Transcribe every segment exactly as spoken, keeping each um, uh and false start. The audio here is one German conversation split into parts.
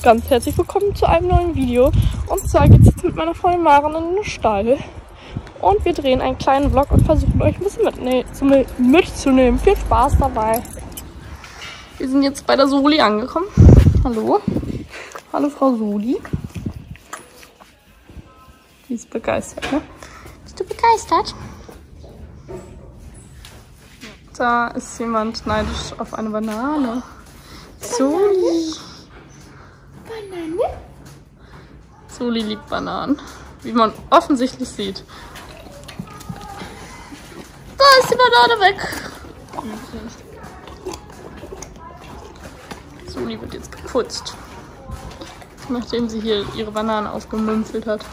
ganz herzlich willkommen zu einem neuen Video. Und zwar geht es jetzt mit meiner Freundin Maren in den Stall. Und wir drehen einen kleinen Vlog und versuchen euch ein bisschen mitne zu, mitzunehmen. Viel Spaß dabei. Wir sind jetzt bei der Soli angekommen. Hallo. Hallo Frau Soli. Die ist begeistert, ne? Bist du begeistert? Da ist jemand neidisch auf eine Banane. Soli. Banane? Soli liebt Bananen. Wie man offensichtlich sieht. Da ist die Banane weg. Soli wird jetzt geputzt. Nachdem sie hier ihre Bananen aufgemünzelt hat.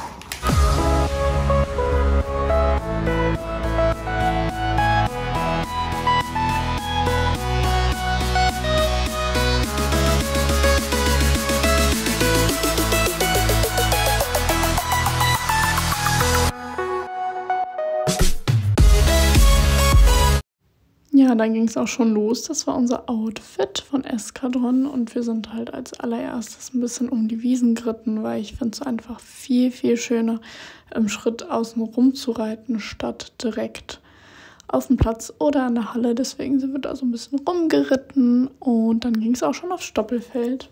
Ja, dann ging es auch schon los. Das war unser Outfit von Eskadron und wir sind halt als allererstes ein bisschen um die Wiesen geritten, weil ich finde es einfach viel, viel schöner, im Schritt außen rum zu reiten, statt direkt auf dem Platz oder in der Halle. Deswegen sind wir da so ein bisschen rumgeritten und dann ging es auch schon aufs Stoppelfeld.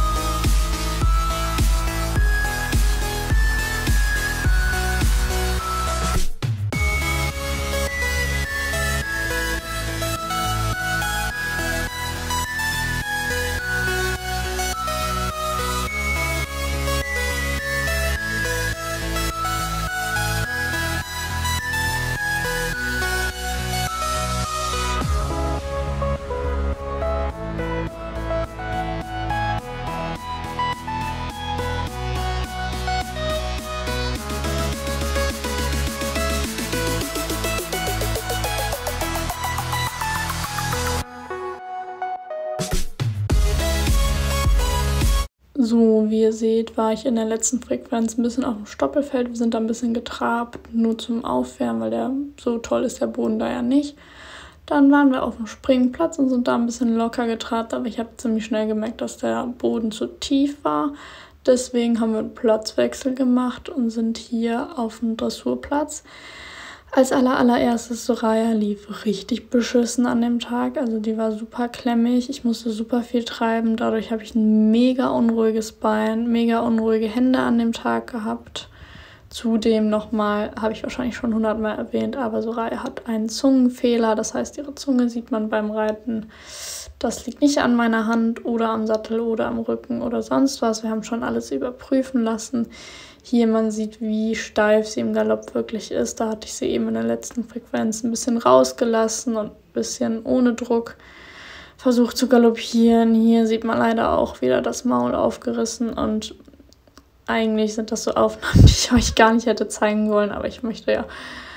So, wie ihr seht, war ich in der letzten Frequenz ein bisschen auf dem Stoppelfeld. Wir sind da ein bisschen getrabt, nur zum Aufwärmen, weil der so toll ist der Boden da ja nicht. Dann waren wir auf dem Springplatz und sind da ein bisschen locker getrabt, aber ich habe ziemlich schnell gemerkt, dass der Boden zu tief war. Deswegen haben wir einen Platzwechsel gemacht und sind hier auf dem Dressurplatz. Als aller, allererstes, Soraya lief richtig beschissen an dem Tag. Also die war super klemmig. Ich musste super viel treiben. Dadurch habe ich ein mega unruhiges Bein, mega unruhige Hände an dem Tag gehabt. Zudem nochmal, habe ich wahrscheinlich schon hundertmal erwähnt, aber Soraya hat einen Zungenfehler. Das heißt, ihre Zunge sieht man beim Reiten. Das liegt nicht an meiner Hand oder am Sattel oder am Rücken oder sonst was. Wir haben schon alles überprüfen lassen. Hier, man sieht, wie steif sie im Galopp wirklich ist. Da hatte ich sie eben in der letzten Frequenz ein bisschen rausgelassen und ein bisschen ohne Druck versucht zu galoppieren. Hier sieht man leider auch wieder das Maul aufgerissen und eigentlich sind das so Aufnahmen, die ich euch gar nicht hätte zeigen wollen, aber ich möchte ja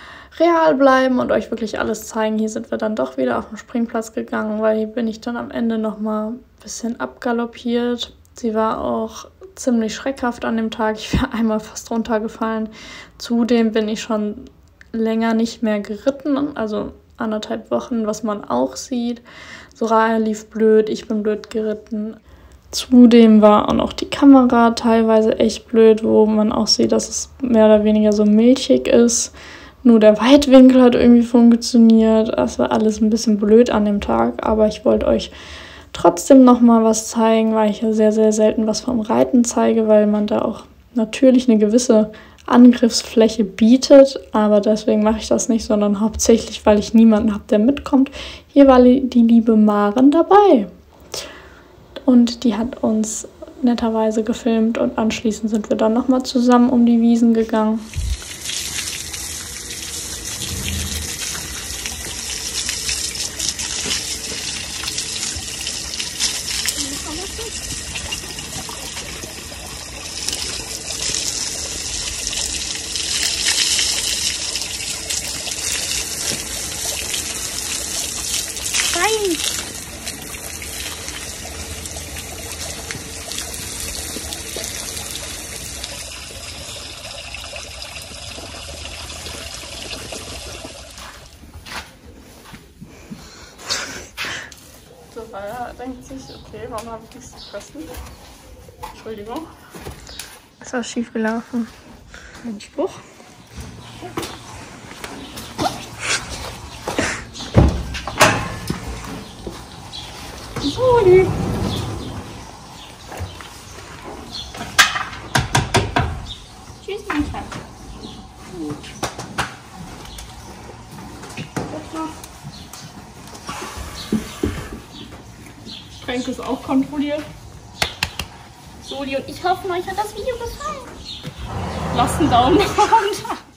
real bleiben und euch wirklich alles zeigen. Hier sind wir dann doch wieder auf den Springplatz gegangen, weil hier bin ich dann am Ende nochmal ein bisschen abgaloppiert. Sie war auch ziemlich schreckhaft an dem Tag. Ich wäre einmal fast runtergefallen. Zudem bin ich schon länger nicht mehr geritten, also anderthalb Wochen, was man auch sieht. Soraya lief blöd, ich bin blöd geritten. Zudem war auch noch die Kamera teilweise echt blöd, wo man auch sieht, dass es mehr oder weniger so milchig ist. Nur der Weitwinkel hat irgendwie funktioniert. Das war alles ein bisschen blöd an dem Tag, aber ich wollte euch trotzdem noch mal was zeigen, weil ich ja sehr, sehr selten was vom Reiten zeige, weil man da auch natürlich eine gewisse Angriffsfläche bietet, aber deswegen mache ich das nicht, sondern hauptsächlich, weil ich niemanden habe, der mitkommt. Hier war die liebe Maren dabei und die hat uns netterweise gefilmt und anschließend sind wir dann noch mal zusammen um die Wiesen gegangen. Nein! Soraya denkt sich, okay, warum habe ich nichts zu fressen? Entschuldigung. Ist was schief gelaufen? Ein Spruch. Soli. Tschüss, mein Schatz. Frank ist auch kontrolliert. Soli und ich hoffe, euch hat das Video gefallen. Lasst einen Daumen runter.